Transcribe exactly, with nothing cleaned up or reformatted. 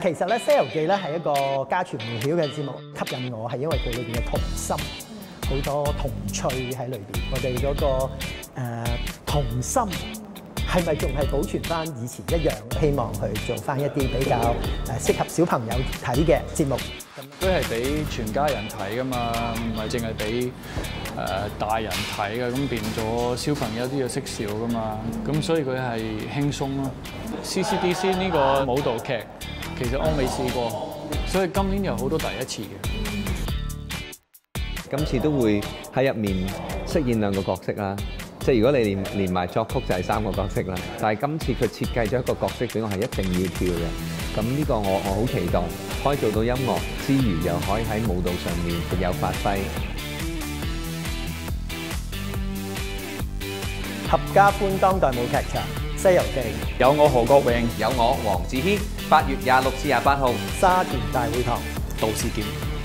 其實咧《西遊記》咧係一個家傳戶曉嘅節目，吸引我係因為佢裏邊嘅童心，好多童趣喺裏邊。我哋嗰、那個誒、呃、童心係咪仲係保存翻以前一樣？希望去做翻一啲比較誒適合小朋友睇嘅節目。 都係俾全家人睇噶嘛，唔係淨係俾誒大人睇嘅，咁變咗小朋友都要識笑噶嘛，咁所以佢係輕鬆咯。C C D C 呢個舞蹈劇其實我未試過，所以今年有好多第一次嘅。 今次都會喺入面飾演兩個角色啦，即係如果你連連埋作曲就係三個角色啦。但係今次佢設計咗一個角色俾我係一定要跳嘅，咁呢個我我好期待，可以做到音樂之餘又可以喺舞蹈上面有發揮。 合家歡當代舞劇場《西遊記》， 有我何國榮， 有我黃子軒，八月廿六至廿八號， 沙田大會堂。 杜士劍。